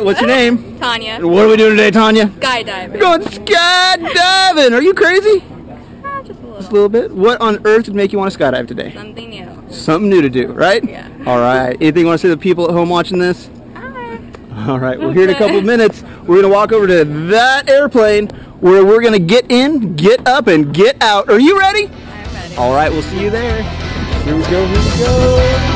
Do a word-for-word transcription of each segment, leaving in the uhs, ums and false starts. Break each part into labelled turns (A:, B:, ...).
A: What's your name?
B: Tanya.
A: What are we doing today, Tanya?
B: Skydiving.
A: We're going skydiving. Are you crazy?
B: Uh, just a little.
A: Just a little bit. What on earth would make you want to skydive today?
B: Something new.
A: Something new to do, right?
B: Yeah.
A: All right. Anything you want to say to the people at home watching this?
B: Alright.
A: All right. Well, here in a couple of minutes, we're going to walk over to that airplane where we're going to get in, get up, and get out. Are you ready?
B: I'm ready.
A: All right. We'll see you there. Here we go. Here we go.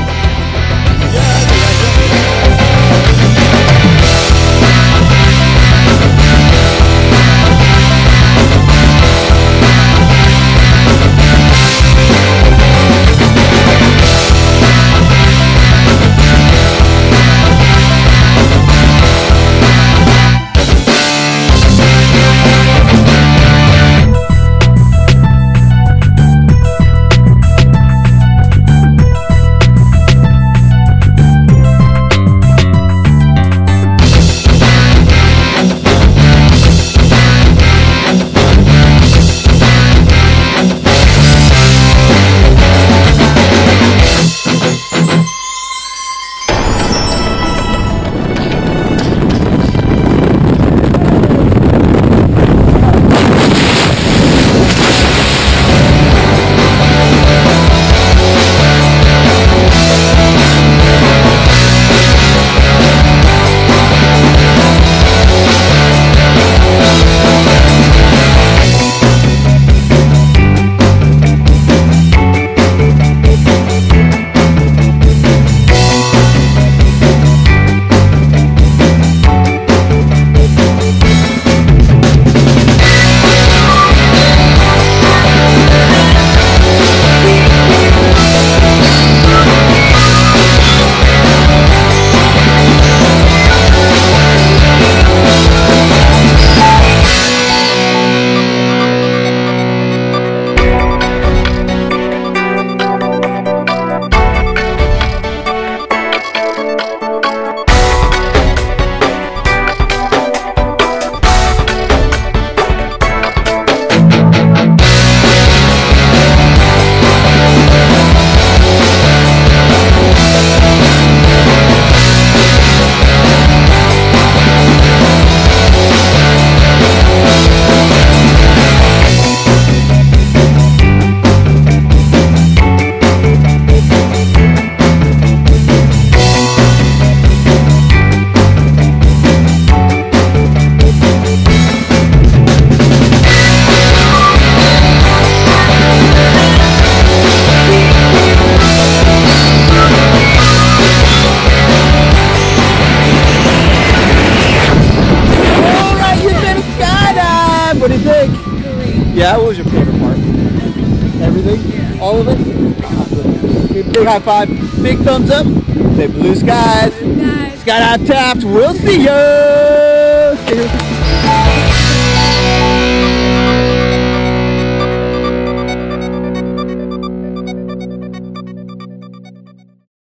A: What do you think?
B: Great.
A: Yeah, what was your favorite part? Everything?
B: Yeah.
A: All of it? Awesome. Big, big high five, big thumbs up. Say blue skies.
B: Blue skies.
A: Skydive Taft. We'll see ya!